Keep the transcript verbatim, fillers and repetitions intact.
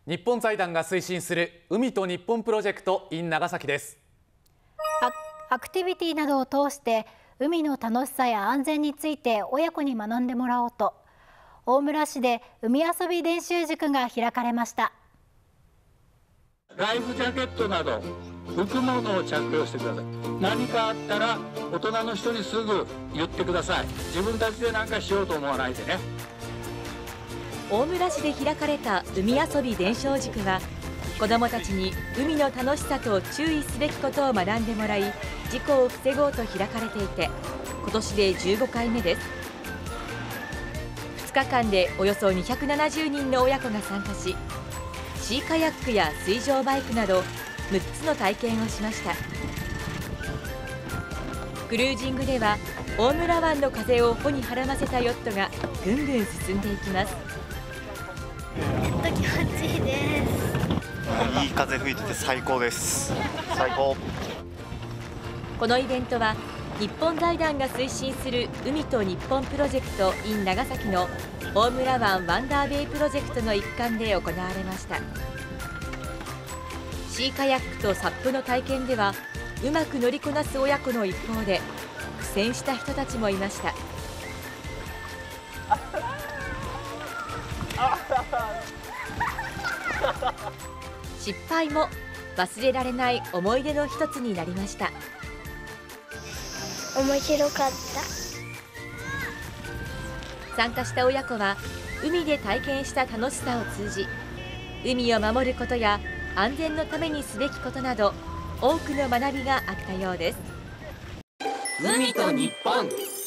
日本財団が推進する海と日本プロジェクト in 長崎です。 アクティビティなどを通して海の楽しさや安全について親子に学んでもらおうと、大村市で海遊び練習塾が開かれました。 ライフジャケットなど浮くものを着用してください。何かあったら大人の人にすぐ言ってください。自分たちで何かしようと思わないでね。 大村市で開かれた海遊び伝承塾は、子どもたちに海の楽しさと注意すべきことを学んでもらい、事故を防ごうと開かれていて、今年でじゅうごかいめです。ふつかかんでおよそにひゃくななじゅうにんの親子が参加し、シーカヤックや水上バイクなどむっつの体験をしました。クルージングでは大村湾の風を帆にはらませたヨットがぐんぐん進んでいきます。 気持ちいいです。 いい風吹いてて最高です。最高。 このイベントは日本財団が推進する海と日本プロジェクト in 長崎の大村湾ワンダーベイプロジェクトの一環で行われました。シーカヤックとサップの体験ではうまく乗りこなす親子の一方で苦戦した人たちもいました。失敗も忘れられない思い出の一つになりました。 面白かった。 参加した親子は海で体験した楽しさを通じ、海を守ることや安全のためにすべきことなど多くの学びがあったようです。 海と日本。